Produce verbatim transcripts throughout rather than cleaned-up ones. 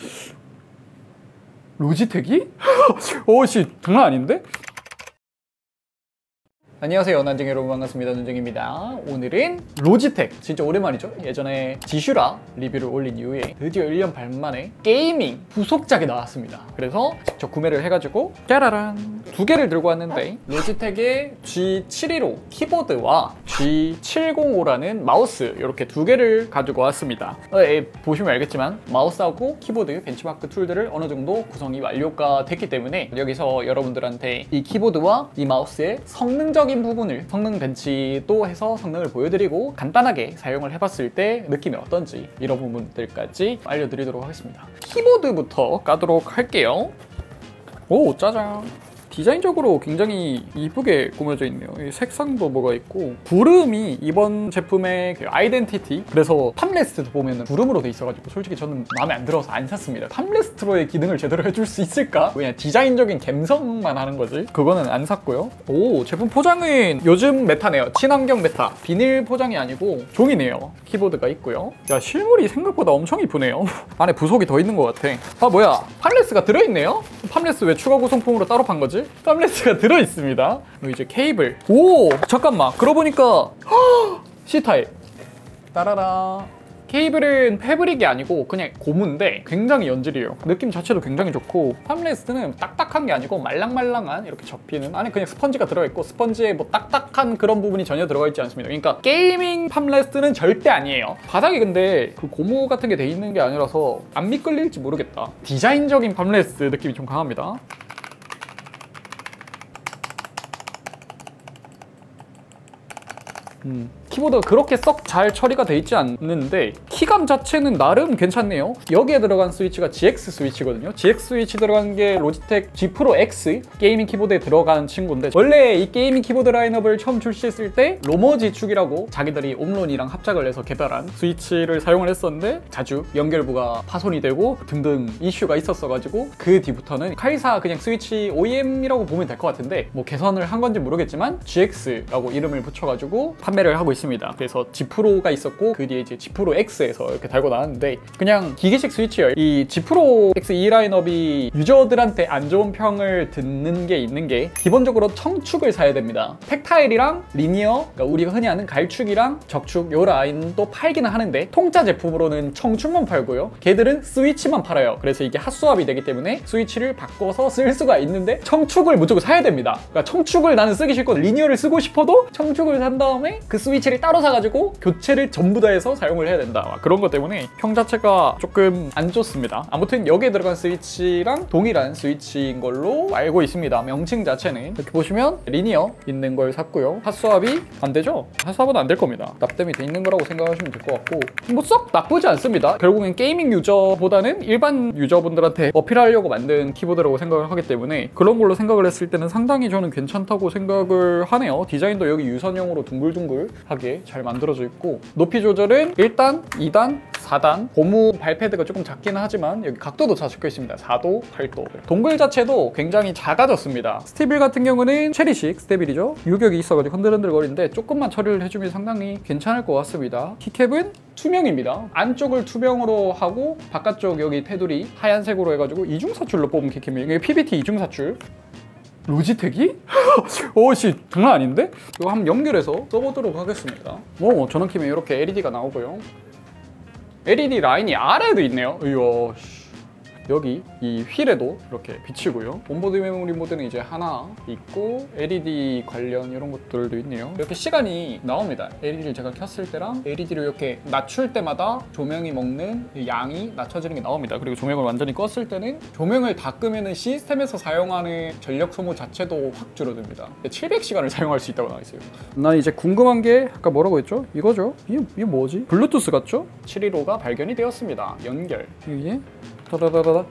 로지텍이? 오씨 장난 아닌데? 안녕하세요 난쟁이 여러분, 반갑습니다. 난쟁입니다. 오늘은 로지텍, 진짜 오랜만이죠? 예전에 지슈라 리뷰를 올린 이후에 드디어 일 년 반 만에 게이밍 부속작이 나왔습니다. 그래서 직접 구매를 해가지고 짜라란 두 개를 들고 왔는데, 로지텍의 지 칠백십오 키보드와 지 칠백오라는 마우스, 이렇게 두 개를 가지고 왔습니다. 에, 보시면 알겠지만 마우스하고 키보드 벤치마크 툴들을 어느 정도 구성이 완료가 됐기 때문에 여기서 여러분들한테 이 키보드와 이 마우스의 성능적인 부분을, 성능 벤치도 해서 성능을 보여드리고 간단하게 사용을 해봤을 때 느낌이 어떤지, 이런 부분들까지 알려드리도록 하겠습니다. 키보드부터 까도록 할게요. 오, 짜잔. 디자인적으로 굉장히 이쁘게 꾸며져 있네요. 이 색상도 뭐가 있고, 구름이 이번 제품의 그 아이덴티티, 그래서 팜레스트도 보면 구름으로 돼 있어가지고 솔직히 저는 마음에 안 들어서 안 샀습니다. 팜레스트로의 기능을 제대로 해줄 수 있을까? 그냥 디자인적인 감성만 하는 거지. 그거는 안 샀고요. 오, 제품 포장은 요즘 메타네요. 친환경 메타. 비닐 포장이 아니고 종이네요. 키보드가 있고요. 야, 실물이 생각보다 엄청 이쁘네요. 안에 부속이 더 있는 것 같아. 아, 뭐야, 팜레스가 들어있네요? 팜레스 왜 추가 구성품으로 따로 판 거지? 팜레스가 들어있습니다. 그리고 이제 케이블. 오, 잠깐만, 그러고 보니까 C타입. 따라라. 케이블은 패브릭이 아니고 그냥 고무인데 굉장히 연질이에요. 느낌 자체도 굉장히 좋고, 팜레스는 딱딱한 게 아니고 말랑말랑한, 이렇게 접히는, 안에 그냥 스펀지가 들어있고, 스펀지에 뭐 딱딱한 그런 부분이 전혀 들어가 있지 않습니다. 그러니까 게이밍 팜레스는 절대 아니에요. 바닥이 근데 그 고무 같은 게 돼 있는 게 아니라서 안 미끌릴지 모르겠다. 디자인적인 팜레스 느낌이 좀 강합니다. 음. 키보드가 그렇게 썩 잘 처리가 돼 있지 않는데 키감 자체는 나름 괜찮네요. 여기에 들어간 스위치가 지엑스 스위치거든요. 지엑스 스위치 들어간 게 로지텍 G 프로 X 게이밍 키보드에 들어간 친구인데, 원래 이 게이밍 키보드 라인업을 처음 출시했을 때 로머지 축이라고 자기들이 옴론이랑 합작을 해서 개발한 스위치를 사용을 했었는데, 자주 연결부가 파손이 되고 등등 이슈가 있었어가지고 그 뒤부터는 카이사 그냥 스위치 오이엠이라고 보면 될 것 같은데, 뭐 개선을 한 건지 모르겠지만 지엑스라고 이름을 붙여가지고 판매를 하고 있습니다. 그래서 G 프로가 있었고 그 뒤에 이제 G 프로 X에서 이렇게 달고 나왔는데, 그냥 기계식 스위치예요. 이 G 프로 X 이 라인업이 유저들한테 안 좋은 평을 듣는 게 있는 게, 기본적으로 청축을 사야 됩니다. 텍타일이랑 리니어, 그러니까 우리가 흔히 아는 갈축이랑 적축, 요 라인도 팔기는 하는데 통짜 제품으로는 청축만 팔고요. 걔들은 스위치만 팔아요. 그래서 이게 핫스왑이 되기 때문에 스위치를 바꿔서 쓸 수가 있는데 청축을 무조건 사야 됩니다. 그러니까 청축을 나는 쓰기 싫고 리니어를 쓰고 싶어도 청축을 산 다음에 그 스위치를 따로 사가지고 교체를 전부 다 해서 사용을 해야 된다. 그런 것 때문에 평 자체가 조금 안 좋습니다. 아무튼 여기에 들어간 스위치랑 동일한 스위치인 걸로 알고 있습니다. 명칭 자체는 이렇게 보시면 리니어 있는 걸 샀고요. 핫스왑이 안 되죠? 핫스왑은 안 될 겁니다. 납땜이 돼 있는 거라고 생각하시면 될 것 같고, 뭐 썩 나쁘지 않습니다. 결국엔 게이밍 유저보다는 일반 유저분들한테 어필하려고 만든 키보드라고 생각을 하기 때문에 그런 걸로 생각을 했을 때는 상당히 저는 괜찮다고 생각을 하네요. 디자인도 여기 유선형으로 둥글둥글하게 잘 만들어져 있고, 높이 조절은 일 단, 이 단, 사 단, 고무 발패드가 조금 작기는 하지만 여기 각도도 다 적혀 있습니다. 사 도, 팔 도. 동글 자체도 굉장히 작아졌습니다. 스테빌 같은 경우는 체리식 스테빌이죠. 유격이 있어가지고 흔들흔들 거리는데 조금만 처리를 해주면 상당히 괜찮을 것 같습니다. 키캡은 투명입니다. 안쪽을 투명으로 하고 바깥쪽 여기 테두리 하얀색으로 해가지고 이중사출로 뽑은 키캡이에요. 이게 피비티 이중사출. 로지텍이? 오씨 장난 아닌데? 이거 한번 연결해서 써보도록 하겠습니다. 오, 전원 키면 이렇게 엘이디가 나오고요. 엘이디 라인이 아래에도 있네요. 이야, 여기 이 휠에도 이렇게 비치고요. 온보드 메모리 모드는 이제 하나 있고, 엘이디 관련 이런 것들도 있네요. 이렇게 시간이 나옵니다. 엘이디를 제가 켰을 때랑 엘이디를 이렇게 낮출 때마다 조명이 먹는 양이 낮춰지는 게 나옵니다. 그리고 조명을 완전히 껐을 때는, 조명을 다 끄면은 시스템에서 사용하는 전력 소모 자체도 확 줄어듭니다. 칠백 시간을 사용할 수 있다고 나와 있어요. 난 이제 궁금한 게, 아까 뭐라고 했죠? 이거죠? 이게, 이게 뭐지? 블루투스 같죠? 칠백십오가 발견이 되었습니다. 연결. 이게 다다다다다.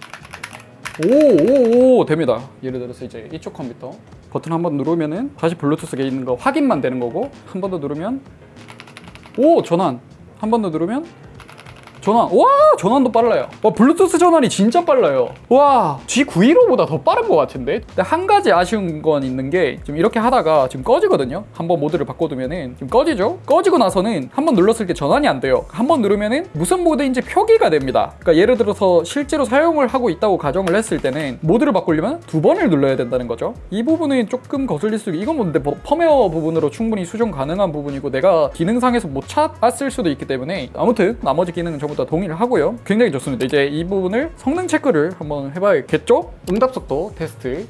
오오오 됩니다. 예를 들어서 이제 이쪽 컴퓨터 버튼 한번 누르면은 다시 블루투스가 있는 거 확인만 되는 거고, 한 번 더 누르면 오 전환, 한 번 더 누르면 전환, 와 전환도 빨라요. 와 블루투스 전환이 진짜 빨라요. 와 지 구백십오보다 더 빠른 것 같은데. 근데 한 가지 아쉬운 건 있는 게 지금 이렇게 하다가 지금 꺼지거든요. 한번 모드를 바꿔두면은 지금 꺼지죠. 꺼지고 나서는 한번 눌렀을 때 전환이 안 돼요. 한번 누르면은 무슨 모드인지 표기가 됩니다. 그러니까 예를 들어서 실제로 사용을 하고 있다고 가정을 했을 때는 모드를 바꾸려면 두 번을 눌러야 된다는 거죠. 이 부분은 조금 거슬릴 수 있고, 이건 뭐 근데 펌웨어 부분으로 충분히 수정 가능한 부분이고 내가 기능상에서 못 찾았을 수도 있기 때문에 아무튼 나머지 기능은 전부 다 동의를 하고요. 굉장히 좋습니다. 이제 이 부분을 성능 체크를 한번 해봐야겠죠? 응답 속도 테스트.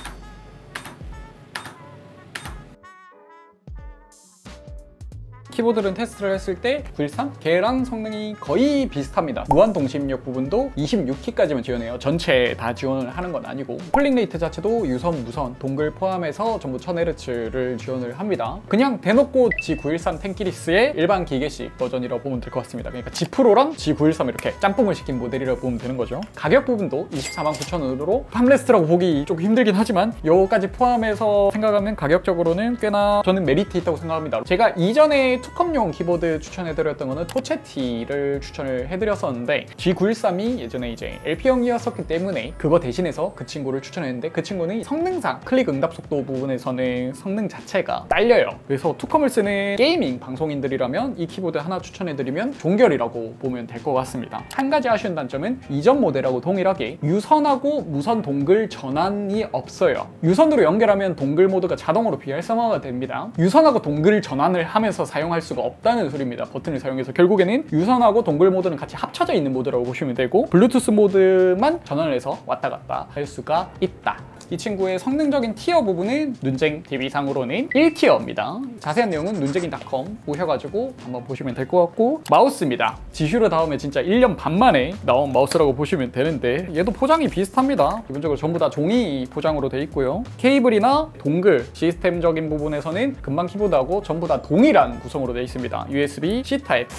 키보드는 테스트를 했을 때 구백십삼 걔랑 성능이 거의 비슷합니다. 무한 동심력 부분도 이십육 키까지만 지원해요. 전체 다 지원을 하는 건 아니고, 폴링 레이트 자체도 유선, 무선, 동글 포함해서 전부 천 헤르츠를 지원을 합니다. 그냥 대놓고 지 구백십삼 텐키리스의 일반 기계식 버전이라고 보면 될 것 같습니다. 그러니까 지 프로랑 지 구백십삼 이렇게 짬뽕을 시킨 모델이라고 보면 되는 거죠. 가격 부분도 이십사만 구천 원으로 팜레스트라고 보기 조금 힘들긴 하지만 요까지 포함해서 생각하면 가격적으로는 꽤나 저는 메리트 있다고 생각합니다. 제가 이전에 투컴용 키보드 추천해드렸던 거는 토체티를 추천을 해드렸었는데 지 구백십삼이 예전에 이제 엘피형이었었기 때문에 그거 대신해서 그 친구를 추천했는데, 그 친구는 성능상 클릭 응답 속도 부분에서는 성능 자체가 딸려요. 그래서 투컴을 쓰는 게이밍 방송인들이라면 이 키보드 하나 추천해드리면 종결이라고 보면 될 것 같습니다. 한 가지 아쉬운 단점은 이전 모델하고 동일하게 유선하고 무선 동글 전환이 없어요. 유선으로 연결하면 동글 모드가 자동으로 비활성화가 됩니다. 유선하고 동글 전환을 하면서 사용할 수가 없다는 소리입니다. 버튼을 사용해서 결국에는 유선하고 동글 모드는 같이 합쳐져 있는 모드라고 보시면 되고, 블루투스 모드만 전환을 해서 왔다 갔다 할 수가 있다. 이 친구의 성능적인 티어 부분은 눈쟁 티비상으로는 일 티어입니다. 자세한 내용은 눈쟁이 닷컴 오셔가지고 한번 보시면 될 것 같고, 마우스입니다. 지슈르 다음에 진짜 일 년 반 만에 나온 마우스라고 보시면 되는데 얘도 포장이 비슷합니다. 기본적으로 전부 다 종이 포장으로 돼 있고요. 케이블이나 동글 시스템적인 부분에서는 금방 키보드하고 전부 다 동일한 구성으로 되어 있습니다. 유에스비 C 타입.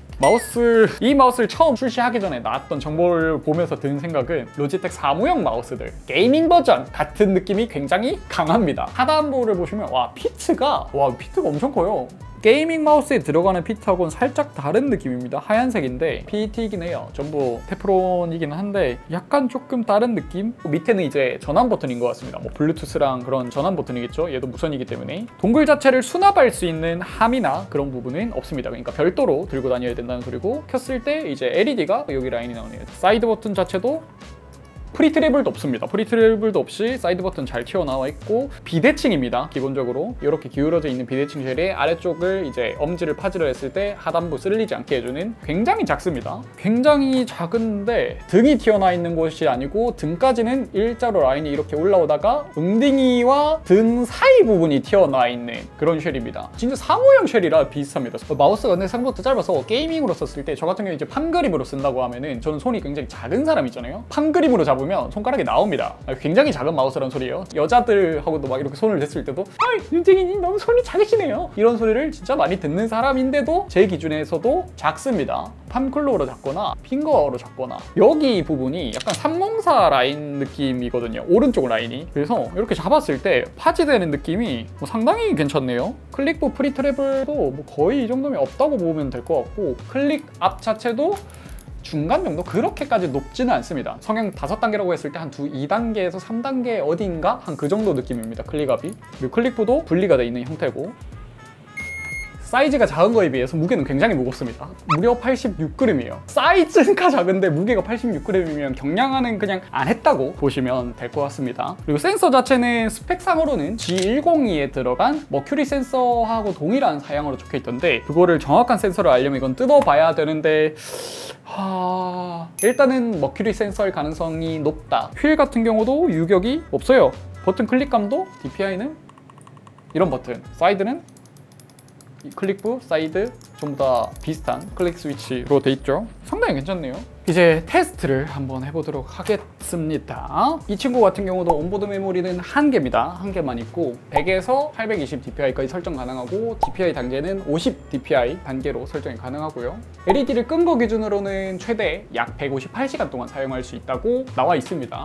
마우스, 이 마우스를 처음 출시하기 전에 나왔던 정보를 보면서 든 생각은 로지텍 사무용 마우스들 게이밍 버전 같은 느낌이 굉장히 강합니다. 하단부를 보시면 와 피트가 와 피트가 엄청 커요. 게이밍 마우스에 들어가는 피트하고는 살짝 다른 느낌입니다. 하얀색인데 피이티이긴 해요. 전부 테프론이긴 한데 약간 조금 다른 느낌? 밑에는 이제 전환 버튼인 것 같습니다. 뭐 블루투스랑 그런 전환 버튼이겠죠. 얘도 무선이기 때문에. 동글 자체를 수납할 수 있는 함이나 그런 부분은 없습니다. 그러니까 별도로 들고 다녀야 된다는 소리고, 켰을 때 이제 엘이디가 여기 라인이 나오네요. 사이드 버튼 자체도 프리 트래블도 없습니다. 프리 트래블도 없이 사이드 버튼 잘 튀어나와 있고, 비대칭입니다. 기본적으로 이렇게 기울어져 있는 비대칭 쉘이 아래쪽을 이제 엄지를 파지를 했을 때 하단부 쓸리지 않게 해주는, 굉장히 작습니다. 굉장히 작은데 등이 튀어나와 있는 곳이 아니고 등까지는 일자로 라인이 이렇게 올라오다가 엉덩이와 등 사이 부분이 튀어나와 있는 그런 쉘입니다. 진짜 사무용 쉘이라 비슷합니다. 마우스가 근데 생각보다 짧아서 게이밍으로 썼을 때, 저 같은 경우 이제 판그립으로 쓴다고 하면은 저는 손이 굉장히 작은 사람 있잖아요. 판그립으로 잡으면 보면 손가락이 나옵니다. 굉장히 작은 마우스라는 소리예요. 여자들하고도 막 이렇게 손을 댔을 때도 아이 윤쟁이님 너무 손이 작으시네요, 이런 소리를 진짜 많이 듣는 사람인데도 제 기준에서도 작습니다. 팜클로우로 잡거나 핑거로 잡거나 여기 부분이 약간 삼공사 라인 느낌이거든요, 오른쪽 라인이. 그래서 이렇게 잡았을 때 파지되는 느낌이 뭐 상당히 괜찮네요. 클릭부 프리 트래블도 뭐 거의 이 정도면 없다고 보면 될 것 같고, 클릭 앞 자체도 중간 정도? 그렇게까지 높지는 않습니다. 성형 다섯 단계라고 했을 때 한 두, 이 단계에서 삼 단계 어딘가? 한 그 정도 느낌입니다, 클릭압이. 그리고 클릭부도 분리가 되어 있는 형태고, 사이즈가 작은 거에 비해서 무게는 굉장히 무겁습니다. 무려 팔십육 그램이에요. 사이즈가 작은데 무게가 팔십육 그램이면 경량화는 그냥 안 했다고 보시면 될 것 같습니다. 그리고 센서 자체는 스펙상으로는 지 백이에 들어간 머큐리 센서하고 동일한 사양으로 적혀 있던데, 그거를 정확한 센서를 알려면 이건 뜯어봐야 되는데 하... 일단은 머큐리 센서일 가능성이 높다. 휠 같은 경우도 유격이 없어요. 버튼 클릭감도 디피아이는 이런 버튼, 사이드는 클릭부, 사이드 전부 다 비슷한 클릭 스위치로 돼 있죠. 상당히 괜찮네요. 이제 테스트를 한번 해보도록 하겠습니다. 이 친구 같은 경우도 온보드 메모리는 한 개입니다. 한 개만 있고 백에서 팔백이십 디피아이까지 설정 가능하고, 디피아이 단계는 오십 디피아이 단계로 설정이 가능하고요. 엘이디를 끈 거 기준으로는 최대 약 백오십팔 시간 동안 사용할 수 있다고 나와 있습니다.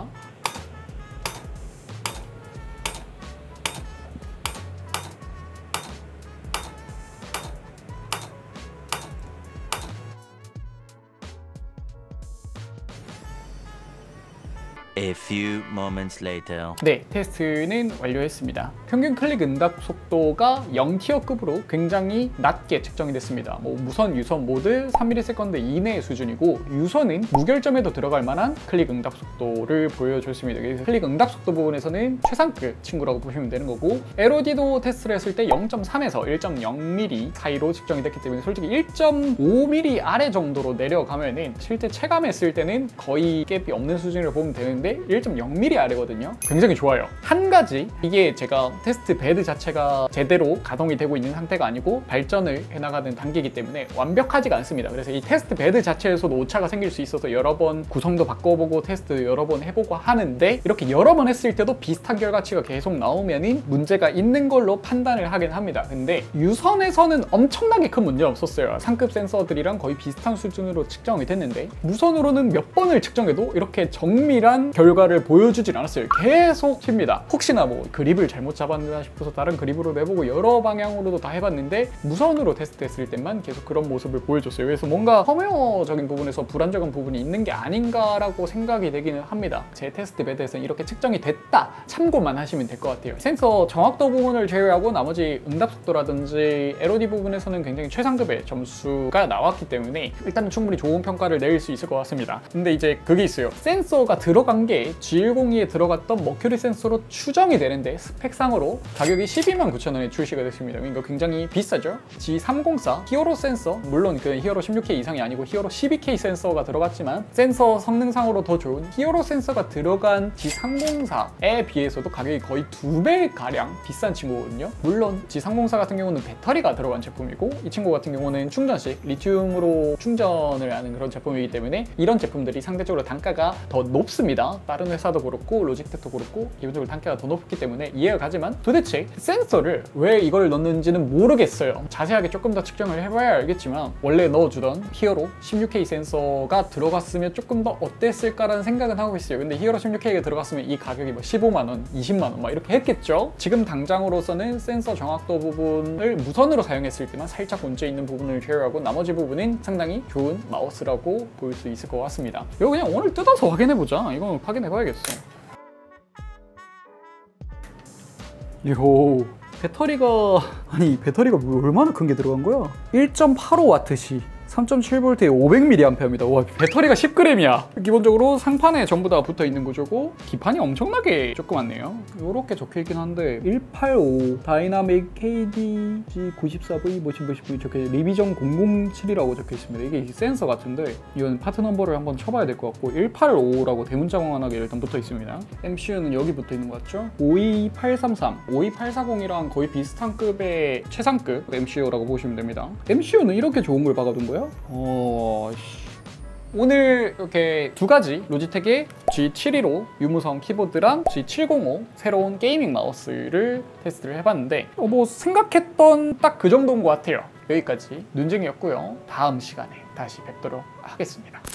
A few moments later. 네, 테스트는 완료했습니다. 평균 클릭 응답 속도가 영 티어급으로 굉장히 낮게 측정이 됐습니다. 뭐 무선, 유선 모두 삼 밀리세컨드 이내 수준이고, 유선은 무결점에도 들어갈 만한 클릭 응답 속도를 보여줬습니다. 그래서 클릭 응답 속도 부분에서는 최상급 친구라고 보시면 되는 거고, 엘오디도 테스트를 했을 때 영 점 삼에서 일 점 영 밀리미터 사이로 측정이 됐기 때문에 솔직히 일 점 오 밀리미터 아래 정도로 내려가면은 실제 체감했을 때는 거의 갭이 없는 수준으로 보면 되는데 일 점 영 밀리미터 아래거든요. 굉장히 좋아요. 한 가지, 이게 제가 테스트 베드 자체가 제대로 가동이 되고 있는 상태가 아니고 발전을 해나가는 단계이기 때문에 완벽하지가 않습니다. 그래서 이 테스트 베드 자체에서도 오차가 생길 수 있어서 여러 번 구성도 바꿔보고 테스트 여러 번 해보고 하는데, 이렇게 여러 번 했을 때도 비슷한 결과치가 계속 나오면은 문제가 있는 걸로 판단을 하긴 합니다. 근데 유선에서는 엄청나게 큰 문제 없었어요. 상급 센서들이랑 거의 비슷한 수준으로 측정이 됐는데, 무선으로는 몇 번을 측정해도 이렇게 정밀한 결과를 보여주질 않았어요. 계속 튑니다. 혹시나 뭐 그립을 잘못 잡았나 싶어서 다른 그립으로 내보고 여러 방향으로도 다 해봤는데 무선으로 테스트했을 때만 계속 그런 모습을 보여줬어요. 그래서 뭔가 펌웨어적인 부분에서 불안정한 부분이 있는 게 아닌가라고 생각이 되기는 합니다. 제 테스트 베드에서는 이렇게 측정이 됐다, 참고만 하시면 될 것 같아요. 센서 정확도 부분을 제외하고 나머지 응답 속도라든지 엘오디 부분에서는 굉장히 최상급의 점수가 나왔기 때문에 일단은 충분히 좋은 평가를 내릴 수 있을 것 같습니다. 근데 이제 그게 있어요. 센서가 들어간 게 지 일공이에 들어갔던 머큐리 센서로 추정이 되는데 스펙상으로 가격이 십이만 구천 원에 출시가 됐습니다. 그러니까 굉장히 비싸죠. 지 삼공사 히어로 센서, 물론 그 히어로 십육 케이 이상이 아니고 히어로 십이 케이 센서가 들어갔지만 센서 성능상으로 더 좋은 히어로 센서가 들어간 지 삼공사에 비해서도 가격이 거의 두 배 가량 비싼 친구거든요. 물론 지 삼공사 같은 경우는 배터리가 들어간 제품이고, 이 친구 같은 경우는 충전식 리튬으로 충전을 하는 그런 제품이기 때문에 이런 제품들이 상대적으로 단가가 더 높습니다. 다른 회사도 그렇고 로지텍도 그렇고 기본적으로 단가가 더 높기 때문에 이해가 가지만, 도대체 센서를 왜 이걸 넣는지는 모르겠어요. 자세하게 조금 더 측정을 해봐야 알겠지만 원래 넣어주던 히어로 십육 케이 센서가 들어갔으면 조금 더 어땠을까라는 생각은 하고 있어요. 근데 히어로 십육 케이가 들어갔으면 이 가격이 뭐 십오만 원, 이십만 원 막 이렇게 했겠죠. 지금 당장으로서는 센서 정확도 부분을 무선으로 사용했을 때만 살짝 문제 있는 부분을 제외하고 나머지 부분은 상당히 좋은 마우스라고 볼 수 있을 것 같습니다. 이거 그냥 오늘 뜯어서 확인해보자. 이거 확인해봐야겠어. 이호, 배터리가, 아니 배터리가 얼마나 큰 게 들어간 거야? 일 점 팔오 와트시 삼 점 칠 볼트에 오백 밀리앰페어입니다. 와, 배터리가 십 그램이야. 기본적으로 상판에 전부 다 붙어 있는 거고, 기판이 엄청나게 조그맣네요. 이렇게 적혀 있긴 한데 일팔오 다이나믹 케이디지 구십사 브이 뭐십 뭐십 적혀 리비전 공공칠이라고 적혀 있습니다. 이게 센서 같은데 이건 파트 넘버를 한번 쳐봐야 될 것 같고, 일팔오라고 대문자공하게 일단 붙어 있습니다. 엠씨유는 여기 붙어 있는 것 같죠? 오이팔삼삼, 오이팔사공이랑 거의 비슷한 급의 최상급 엠씨유라고 보시면 됩니다. 엠씨유는 이렇게 좋은 걸 박아둔 거야? 어... 오늘 이렇게 두 가지 로지텍의 지 칠백십오 유무선 키보드랑 지 칠백오 새로운 게이밍 마우스를 테스트를 해봤는데 어, 뭐 생각했던 딱 그 정도인 것 같아요. 여기까지 눈쟁이였고요. 다음 시간에 다시 뵙도록 하겠습니다.